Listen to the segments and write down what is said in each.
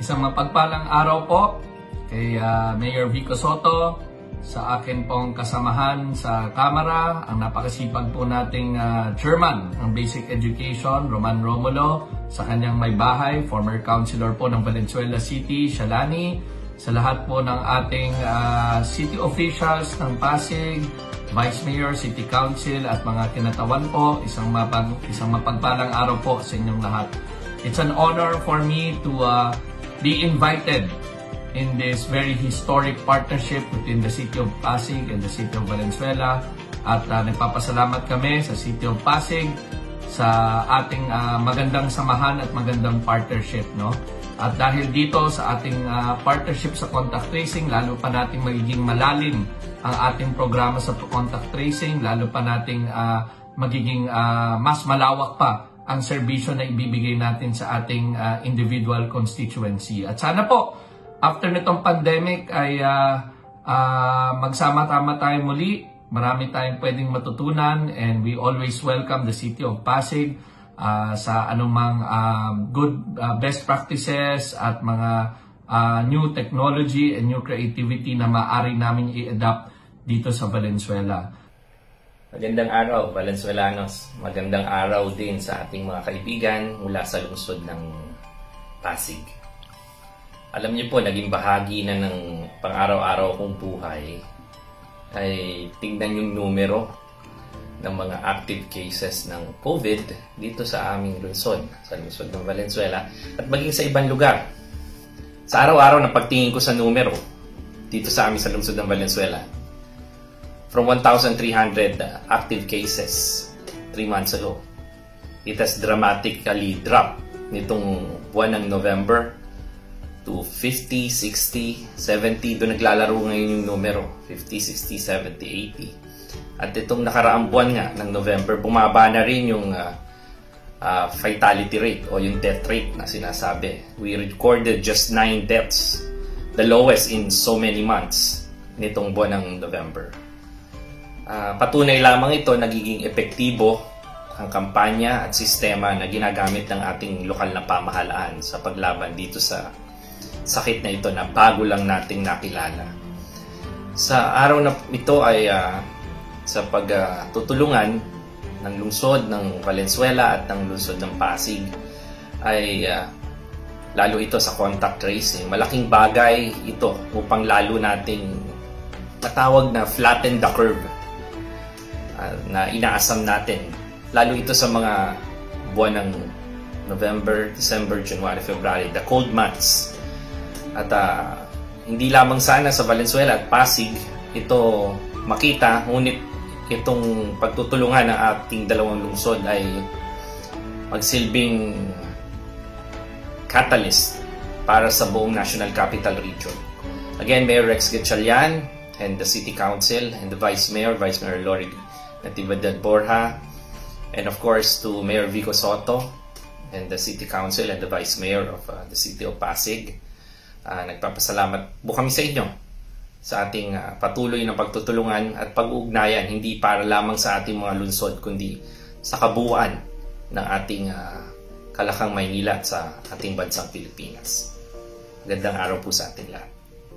Isang mapagpalang araw po kay Mayor Vico Sotto, sa akin pong kasamahan sa Kamara, ang napakasipag po nating Chairman ng Basic Education, Roman Romulo, sa kanyang may bahay, former Councilor po ng Valenzuela City, Shalani, sa lahat po ng ating city officials ng Pasig, Vice Mayor, City Council at mga kinatawan po, isang mapagpalang araw po sa inyong lahat. It's an honor for me to be invited in this very historic partnership between the City of Pasig and the City of Valenzuela. At nagpapasalamat kami sa City of Pasig sa ating magandang samahan at magandang partnership, no? At dahil dito sa ating partnership sa contact tracing, lalo pa nating magiging malalim ang ating programa sa contact tracing, lalo pa nating magiging mas malawak pa ang serbisyo na ibibigay natin sa ating individual constituency. At sana po, after nitong pandemic ay magsama-tama tayo muli. Marami tayong pwedeng matutunan and we always welcome the City of Pasig sa anumang good best practices at mga new technology and new creativity na maaari namin i-adapt dito sa Valenzuela. Magandang araw, Valenzuelanos. Magandang araw din sa ating mga kaibigan mula sa lungsod ng Pasig. Alam niyo po, naging bahagi na ng pang-araw-araw kong buhay ay tingnan yung numero ng mga active cases ng COVID dito sa aming lungsod, sa lungsod ng Valenzuela at maging sa ibang lugar. Sa araw-araw na pagtingin ko sa numero dito sa amin sa lungsod ng Valenzuela, from 1,300 active cases 3 months ago, it has dramatically dropped nitong buwan ng November to 50, 60, 70. Doon naglalaro ngayon yung numero. 50, 60, 70, 80. At itong nakaraang buwan nga ng November, bumaba na rin yung fatality rate o yung death rate na sinasabi. We recorded just 9 deaths, the lowest in so many months nitong buwan ng November. Patunay lamang ito nagiging epektibo ang kampanya at sistema na ginagamit ng ating lokal na pamahalaan sa paglaban dito sa sakit na ito na bago lang nating nakilala. Sa araw na ito ay sa pagtutulungan ng lungsod ng Valenzuela at ng lungsod ng Pasig ay lalo ito sa contact tracing. Malaking bagay ito upang lalo nating matawag na flatten the curve na inaasam natin. Lalo ito sa mga buwan ng November, December, January, February, the cold months. At hindi lamang sana sa Valenzuela at Pasig ito makita, ngunit itong pagtutulungan ng ating dalawang lungsod ay magsilbing catalyst para sa buong National Capital Region. Again, Mayor Rex Gatchalian and the City Council and the Vice Mayor Lori Natividad Borja, and of course to Mayor Vico Sotto and the City Council and the Vice Mayor of the City of Pasig. Nagpapasalamat po kami sa inyo sa ating patuloy na pagtutulungan at pag-uugnayan, hindi para lamang sa ating mga lungsod kundi sa kabuuan ng ating Kalakang Maynila at sa ating bansang Pilipinas. Magandang araw po sa ating lahat.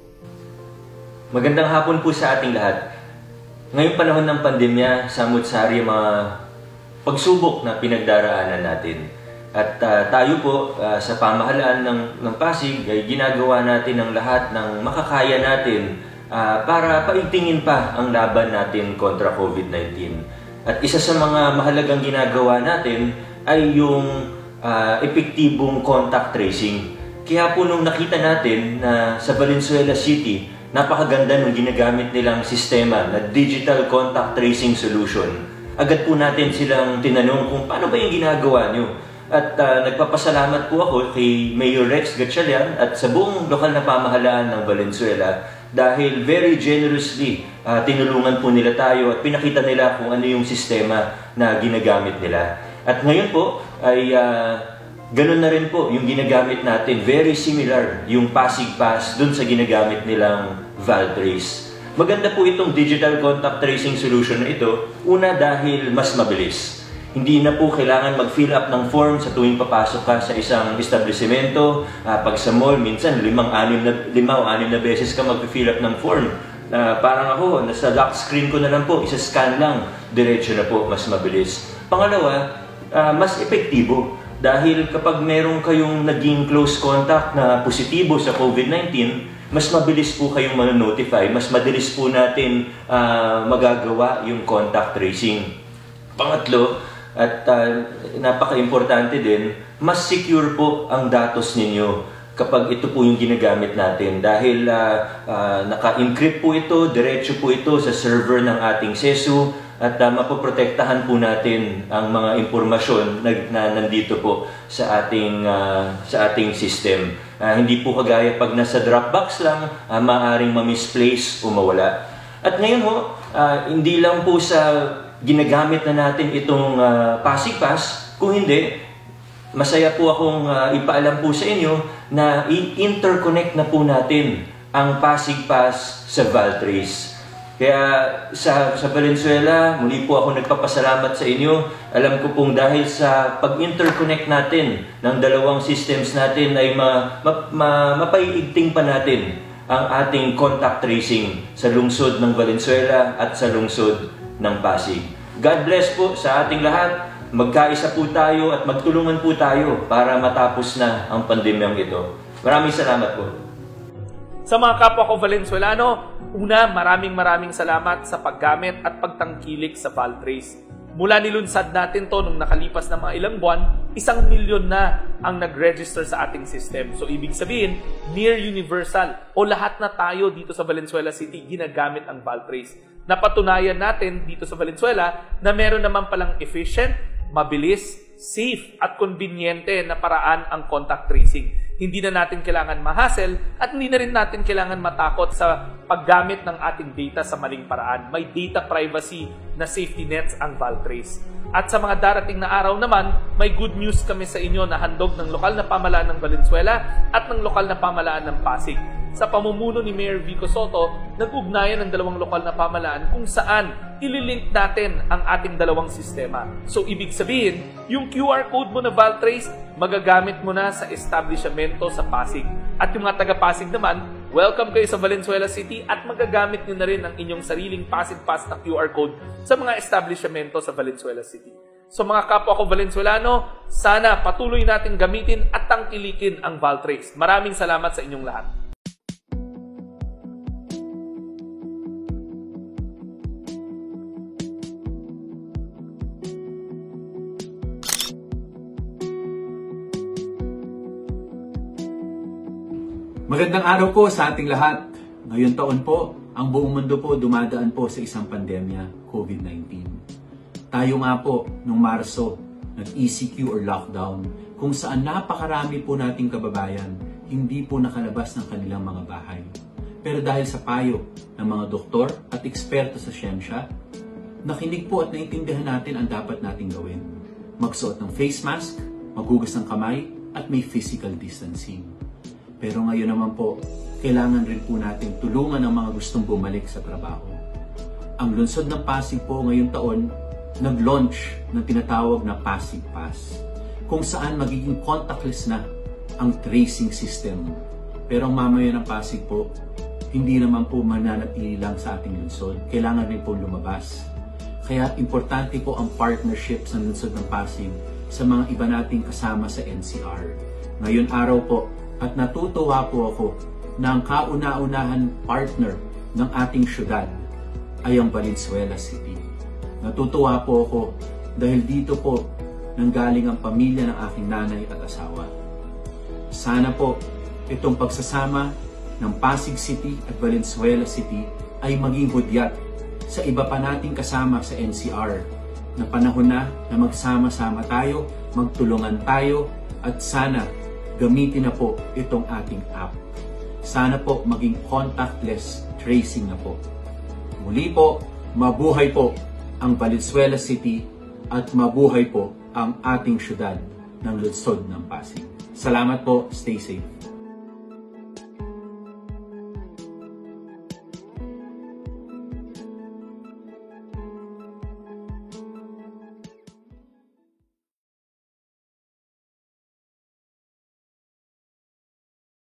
Magandang hapon po sa ating lahat. Ngayong panahon ng pandemya, samut-sari mga pagsubok na pinagdaraanan natin. At tayo po sa pamahalaan ng Pasig ay ginagawa natin ang lahat ng makakaya natin para paigtingin pa ang laban natin kontra COVID-19. At isa sa mga mahalagang ginagawa natin ay yung epektibong contact tracing. Kaya po nung nakita natin na sa Valenzuela City, napakaganda ng ginagamit nilang sistema na digital contact tracing solution. Agad po natin silang tinanong kung paano ba yung ginagawa nyo. At nagpapasalamat po ako kay Mayor Rex Gatchalian at sa buong lokal na pamahalaan ng Valenzuela dahil very generously tinulungan po nila tayo at pinakita nila kung ano yung sistema na ginagamit nila. At ngayon po ay ganun na rin po yung ginagamit natin. Very similar yung PasigPass dun sa ginagamit nilang ValTrace. Maganda po itong digital contact tracing solution na ito. Una dahil mas mabilis. Hindi na po kailangan mag-fill up ng form sa tuwing papasok ka sa isang establishmento. Pag sa mall, minsan 5 o 6 na beses ka mag-fill up ng form. Parang ako, nasa lock screen ko na lang po, isa-scan lang, diretso na po, mas mabilis. Pangalawa, mas epektibo. Dahil kapag meron kayong naging close contact na positibo sa COVID-19, mas mabilis po kayong manonotify, mas mabilis po natin magagawa yung contact tracing. Pangatlo, at napaka-importante din, mas secure po ang datos ninyo kapag ito po yung ginagamit natin. Dahil naka-encrypt po ito, diretso po ito sa server ng ating SESU, at mapoprotektahan po natin ang mga impormasyon na nandito po sa ating system. Hindi po kagaya pag nasa Dropbox lang, maaaring ma-misplace o mawala. At ngayon ho, hindi lang po sa ginagamit na natin itong PasigPass, kung hindi, masaya po akong ipaalam po sa inyo na i-interconnect na po natin ang PasigPass sa ValTrace. Kaya sa Valenzuela, muli po ako nagpapasalamat sa inyo. Alam ko pong dahil sa pag-interconnect natin ng dalawang systems natin ay mapaiigting pa natin ang ating contact tracing sa lungsod ng Valenzuela at sa lungsod ng Pasig. God bless po sa ating lahat. Magkaisa po tayo at magtulungan po tayo para matapos na ang pandemyang ito. Maraming salamat po. Sa mga kapwa ko Valenzuelano, una, maraming salamat sa paggamit at pagtangkilik sa ValTrace. Mula nilunsad natin to nung nakalipas na mga ilang buwan, 1 milyon na ang nag-register sa ating system. So ibig sabihin, near universal o lahat na tayo dito sa Valenzuela City ginagamit ang ValTrace. Napatunayan natin dito sa Valenzuela na meron naman palang efficient, mabilis, safe at konbinyente na paraan ang contact tracing. Hindi na natin kailangan ma-hassle at hindi na rin natin kailangan matakot sa paggamit ng ating data sa maling paraan. May data privacy na safety nets ang ValTrace. At sa mga darating na araw naman, may good news kami sa inyo na handog ng lokal na pamahalaan ng Valenzuela at ng lokal na pamahalaan ng Pasig. Sa pamumuno ni Mayor Vico Sotto, nag-ugnayan ng dalawang lokal na pamahalaan kung saan ililink natin ang ating dalawang sistema. So, ibig sabihin, yung QR code mo na ValTrace, magagamit mo na sa establishmento sa Pasig. At yung mga taga-Pasig naman, welcome kayo sa Valenzuela City at magagamit nyo na rin ang inyong sariling PasigPass na QR code sa mga establishmento sa Valenzuela City. So mga kapwa ko Valenzuelano, sana patuloy natin gamitin at tangkilikin ang ValTrace. Maraming salamat sa inyong lahat. Magandang araw po sa ating lahat. Ngayong taon po, ang buong mundo po dumadaan po sa isang pandemya, COVID-19. Tayo nga po, noong Marso, nag-ECQ or lockdown, kung saan napakarami po nating kababayan hindi po nakalabas ng kanilang mga bahay. Pero dahil sa payo ng mga doktor at eksperto sa siyensya, nakinig po at naintindihan natin ang dapat nating gawin. Magsuot ng face mask, maghugas ng kamay, at may physical distancing. Pero ngayon naman po, kailangan rin po natin tulungan ang mga gustong bumalik sa trabaho. Ang lungsod ng Pasig po ngayong taon, nag-launch ng tinatawag na PasigPass, kung saan magiging contactless na ang tracing system. Pero ang mamayan ng Pasig po, hindi naman po mananatili lang sa ating lungsod. Kailangan rin po lumabas. Kaya importante po ang partnerships ng lungsod ng Pasig sa mga iba nating kasama sa NCR. Ngayon araw po, at natutuwa po ako na ang kauna-unahan partner ng ating syudad ay ang Valenzuela City. Natutuwa po ako dahil dito po nanggaling ang pamilya ng aking nanay at asawa. Sana po itong pagsasama ng Pasig City at Valenzuela City ay maging hudyat sa iba pa nating kasama sa NCR na panahon na magsama-sama tayo, magtulungan tayo at sana gamitin na po itong ating app. Sana po maging contactless tracing na po. Muli po, mabuhay po ang Valenzuela City at mabuhay po ang ating syudad ng lungsod ng Pasig. Salamat po, stay safe.